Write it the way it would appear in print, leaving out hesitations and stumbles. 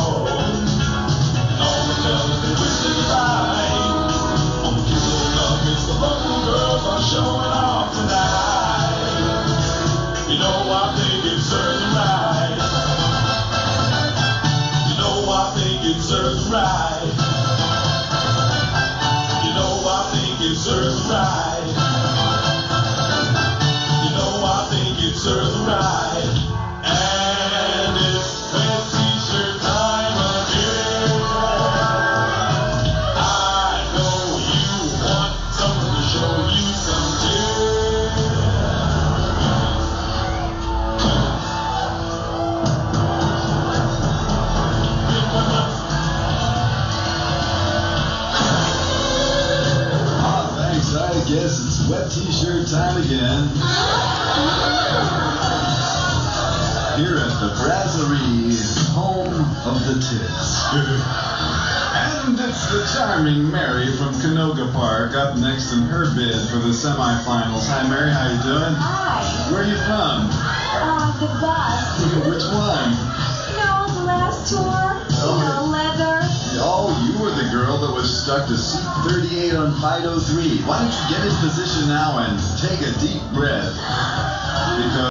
And all the fellas they wish they could ride on the Kilo Nuggets. The local girls are showing off tonight. You know I think it serves them right. You know I think it serves them right. You know I think it serves them right. You know I think it serves them right. And it's best t-shirt time again. I know you want someone to show you some too. Thanks, I guess it's wet t-shirt time again. Here at the Brasserie, home of the tits. And it's the charming Mary from Canoga Park up next in her bid for the semifinals. Hi Mary, how you doing? Hi. Where are you from? The bus. Which one? The last tour. Leather. Oh, you were the girl that was stuck to seat 38 on Flight 03. Why don't you get in position now and take a deep breath? Because